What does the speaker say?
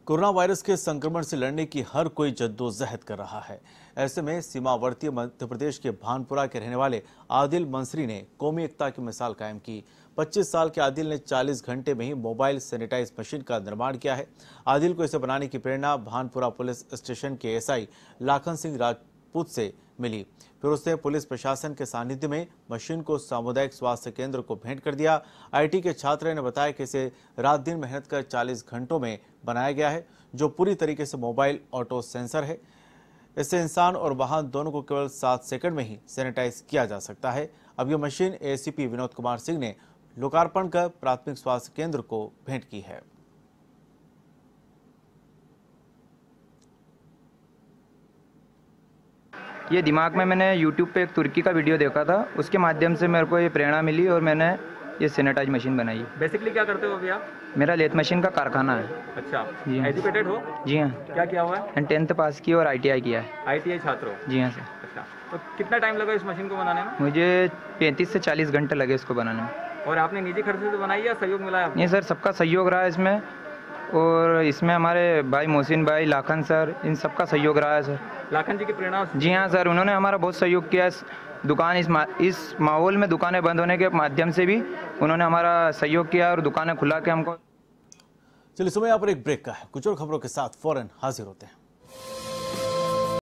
Corona virus के संक्रमण से लड़ने की हर कोई जद्दोजहद कर रहा है। ऐसे में सीमावर्ती मध्य प्रदेश के भानपुरा के रहने वाले आदिल मंसरी ने कौमी एकता की मिसाल कायम की। 25 साल के आदिल ने 40 घंटे में ही मोबाइल सैनिटाइज मशीन का निर्माण किया है। आदिल को इसे बनाने की प्रेरणा भानपुरा पुलिस स्टेशन के एसआई लाखन सिंह राजपूत से मिली। फिर उसने पुलिस प्रशासन के सानिध्य में मशीन को सामुदायिक स्वास्थ्य केंद्र को भेंट कर दिया। आईटी के छात्र ने बताया कि इसे रात दिन मेहनत कर 40 घंटों में बनाया गया है, जो पूरी तरीके से मोबाइल ऑटो सेंसर है। इससे इंसान और वाहन दोनों को केवल 7 सेकंड में ही सैनिटाइज किया जा सकता है। अब यह मशीन एसीपी विनोद कुमार सिंह ने लोकार्पण कर प्राथमिक स्वास्थ्य केंद्र को भेंट की है। ये दिमाग में मैंने YouTube पे एक तुर्की का वीडियो देखा था, उसके माध्यम से मेरे को ये प्रेरणा मिली और मैंने ये सैनिटाइज मशीन बनाई। बेसिकली क्या करते हो अभी आप? मेरा लेथ मशीन का कारखाना है। अच्छा जी हाँ। एजुकेटेड हो? जी हाँ। क्या किया हुआ है? 10th पास की और ITI किया है। ITI छात्र हो? जी हाँ सर। अच्छा, तो कितना टाइम लगा इस मशीन को बनाने में? मुझे 35 से 40 घंटे लगे इसको बनाने में। और आपने निजी खर्च से बनाई या सहयोग मिला है? नहीं सर, सबका सहयोग रहा है इसमें, और इसमें हमारे भाई मोहसिन भाई, लाखन सर, इन सबका सहयोग रहा है सर। लाखन जी की प्रेरणा? जी हाँ सर, उन्होंने हमारा बहुत सहयोग किया। दुकान इस माहौल में दुकानें बंद होने के माध्यम से भी उन्होंने हमारा सहयोग किया और दुकानें खुला के हमको। चलिए, समय यहाँ पर एक ब्रेक का है। कुछ और खबरों के साथ फौरन हाजिर होते हैं।